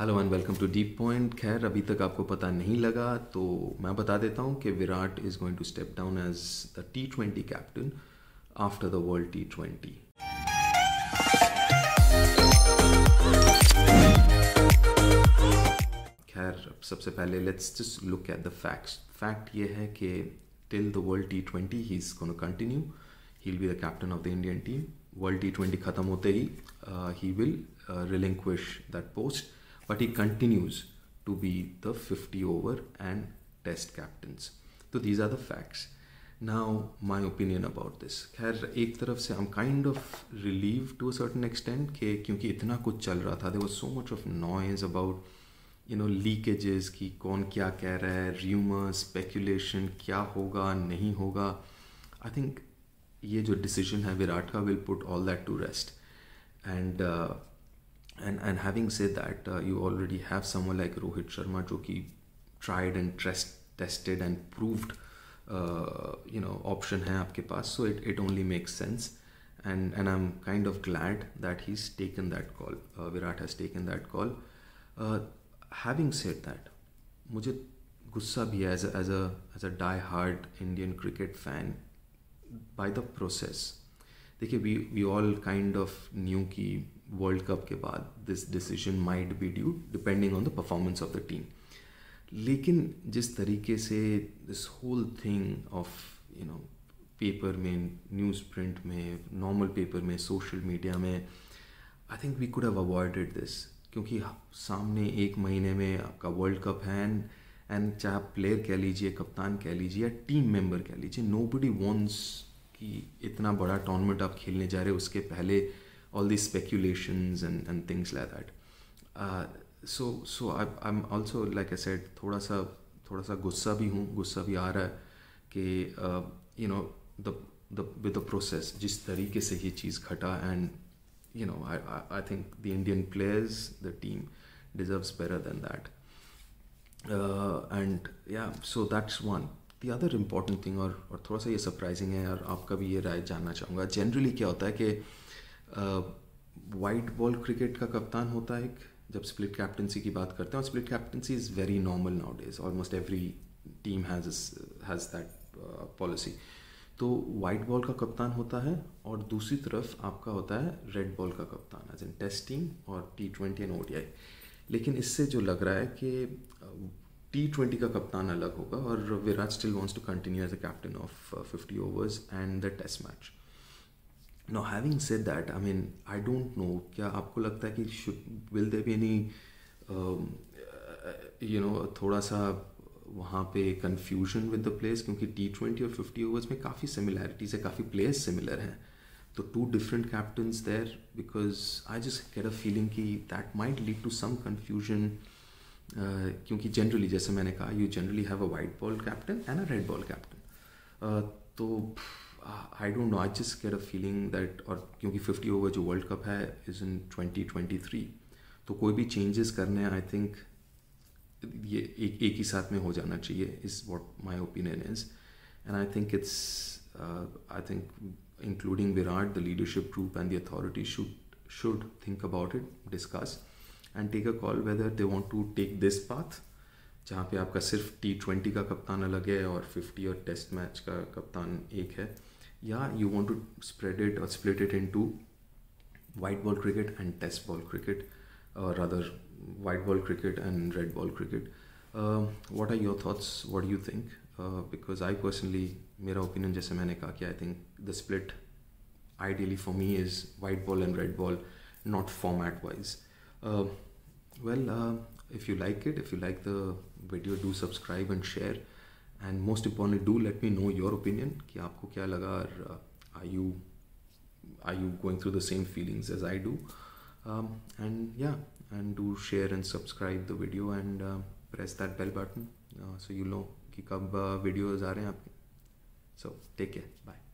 Hello and welcome to deep point. खैर अभी तक आपको पता नहीं लगा तो मैं बता देता हूँ कि Virat is going to step down as the T20 captain after the world T20। खैर सबसे पहले let's just look at the facts. Fact ये है कि till the world T20 he is gonna continue, he will be the captain of the Indian team. World T20 ख़त्म होते ही he will relinquish that post, but he continues to be the 50 over and test captains. So these are the facts. Now my opinion about this. खैर एक तरफ से I'm kind of relieved to a certain extent कि क्योंकि इतना कुछ चल रहा था, there was so much of noise about leakages कि कौन क्या कह रहा है, rumors, speculation, क्या होगा नहीं होगा. I think ये जो decision है विराट का will put all that to rest. And having said that, you already have someone like Rohit Sharma जो कि tried and tested and proved option है आपके पास, so it only makes sense. And I'm kind of glad that he's taken that call. Virat has taken that call. Having said that, मुझे गुस्सा भी है as a die hard Indian cricket fan by the process. देखिए we all kind of knew कि world cup के बाद this decision might be due depending on the performance of the team, लेकिन जिस तरीके से this whole thing of paper में, news print में, नॉर्मल पेपर में, सोशल मीडिया में, I think we could have avoided this, क्योंकि सामने एक महीने में आपका वर्ल्ड कप है एंड चाहे आप प्लेयर कह लीजिए, कप्तान कह लीजिए या टीम मेंबर कह लीजिए, नोबडी वांट्स कि इतना बड़ा टूर्नामेंट आप खेलने जा रहे हो उसके पहले all these speculations and things like that. So I'm also, like I said, थोड़ा सा गुस्सा भी आ रहा है कि with the process जिस तरीके से ये चीज़ घटा, and I think the Indian players, the team deserves better than that. And yeah, so that's one. The other important thing, और थोड़ा सा ये सरप्राइजिंग है और आपका भी ये राय जानना चाहूँगा, जनरली क्या होता है कि वाइट बॉल क्रिकेट का कप्तान होता है जब स्प्लिट कैप्टनसी की बात करते हैं, और split captaincy is very normal nowadays, almost every team has that policy. तो वाइट बॉल का कप्तान होता है और दूसरी तरफ आपका होता है रेड बॉल का कप्तान, एज इन टेस्ट टीम और T20 एंड ODI. लेकिन इससे जो लग रहा है कि T20 का कप्तान अलग होगा और Virat still wants to continue as a captain of 50 overs and the test match. Now having said that, I mean, I don't know, क्या आपको लगता है कि will there be any थोड़ा सा वहाँ पे confusion with the players, क्योंकि T20 और 50 overs में काफ़ी similarities है, काफ़ी players similar हैं, तो two different captains there, because I just get a feeling कि that might lead to some confusion, क्योंकि generally जैसे मैंने कहा, you generally have a white ball captain and a red ball captain. तो I don't know, I just get a feeling that, और क्योंकि 50 over जो world cup है is in 2023, तो कोई भी चेंजेस करने आई थिंक ये एक ही साथ में हो जाना चाहिए, is what my opinion is. And I think I think including Virat, the leadership group and the authority should think about it, discuss and take a call whether they want to take this path, जहाँ पे आपका सिर्फ T20 का कप्तान अलग है और 50 और टेस्ट मैच का कप्तान एक है, या you want to spread it और split it into white ball cricket and test ball cricket, और other white ball cricket and red ball cricket. What are your thoughts, what do you think? Because I personally, मेरा opinion जैसे मैंने कहा कि I think the split ideally for me is white ball and red ball, not format wise. If you like it, if you like the video, do subscribe and share, and most importantly do let me know your opinion कि आपको क्या लगा, और are you going through the same feelings as I do, and do share and subscribe the video and press that bell button so you know कि कब videos आ रहे हैं आपके. So take care, bye.